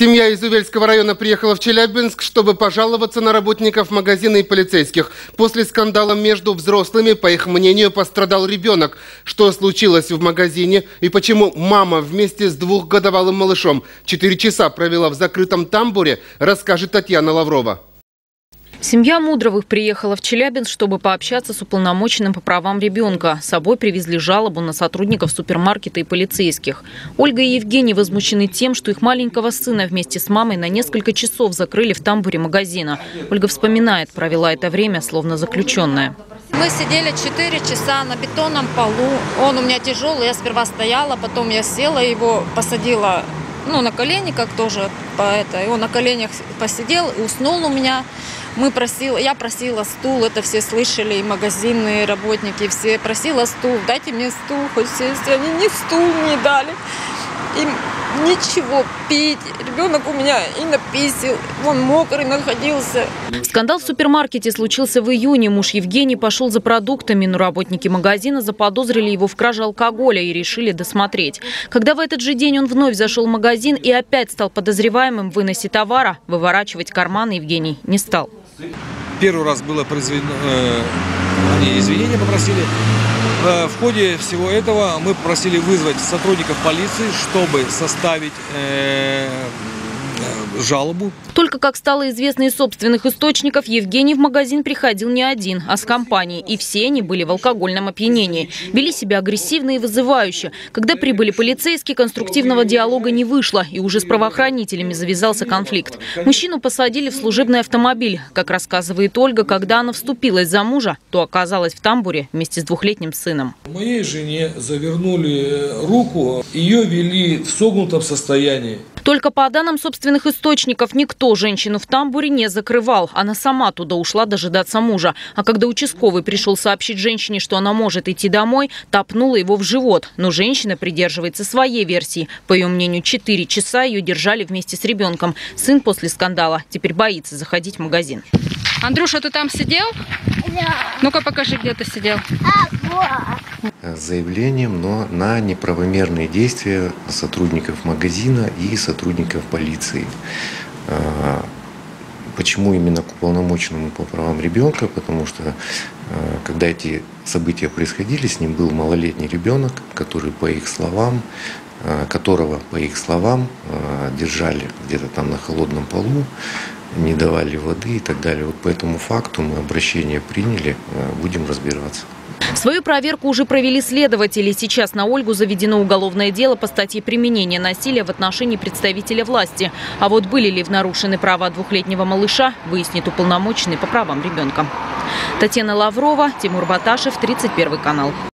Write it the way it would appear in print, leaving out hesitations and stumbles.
Семья из Увельского района приехала в Челябинск, чтобы пожаловаться на работников магазина и полицейских. После скандала между взрослыми, по их мнению, пострадал ребенок. Что случилось в магазине и почему мама вместе с 2-годовалым малышом 4 часа провела в закрытом тамбуре, расскажет Татьяна Лаврова. Семья Мудровых приехала в Челябинск, чтобы пообщаться с уполномоченным по правам ребенка. С собой привезли жалобу на сотрудников супермаркета и полицейских. Ольга и Евгений возмущены тем, что их маленького сына вместе с мамой на несколько часов закрыли в тамбуре магазина. Ольга вспоминает, провела это время словно заключенная. Мы сидели 4 часа на бетонном полу. Он у меня тяжелый, я сперва стояла, потом я села, его посадила на колени, как тоже и он на коленях посидел и уснул у меня. Я просила стул, это все слышали, и магазинные работники, все просила стул, дайте мне стул, хоть сесть. Они ни стул не дали, им ничего пить. Ребенок у меня и написал, он мокрый находился. Скандал в супермаркете случился в июне. Муж Евгений пошел за продуктами, но работники магазина заподозрили его в краже алкоголя и решили досмотреть. Когда в этот же день он вновь зашел в магазин и опять стал подозреваемым в выносе товара, выворачивать карманы Евгений не стал. Первый раз было произведено, они извинения попросили. В ходе всего этого мы попросили вызвать сотрудников полиции, чтобы составить жалобу. Только как стало известно из собственных источников, Евгений в магазин приходил не один, а с компанией. И все они были в алкогольном опьянении. Вели себя агрессивно и вызывающе. Когда прибыли полицейские, конструктивного диалога не вышло. И уже с правоохранителями завязался конфликт. Мужчину посадили в служебный автомобиль. Как рассказывает Ольга, когда она вступилась за мужа, то оказалась в тамбуре вместе с 2-летним сыном. Моей жене завернули руку, ее вели в согнутом состоянии. Только по данным собственных источников, никто женщину в тамбуре не закрывал. Она сама туда ушла дожидаться мужа. А когда участковый пришел сообщить женщине, что она может идти домой, та пнула его в живот. Но женщина придерживается своей версии. По ее мнению, 4 часа ее держали вместе с ребенком. Сын после скандала теперь боится заходить в магазин. Андрюша, ты там сидел? Да. Ну-ка покажи, где ты сидел. С заявлением, но на неправомерные действия сотрудников магазина и сотрудников полиции. Почему именно к уполномоченному по правам ребенка? Потому что когда эти события происходили, с ним был малолетний ребенок, которого, по их словам, держали где-то там на холодном полу, не давали воды и так далее. Вот по этому факту мы обращение приняли, будем разбираться. Свою проверку уже провели следователи. Сейчас на Ольгу заведено уголовное дело по статье применения насилия в отношении представителя власти. А вот были ли нарушены права 2-летнего малыша, выяснит уполномоченный по правам ребенка. Татьяна Лаврова, Тимур Баташев, 31 канал.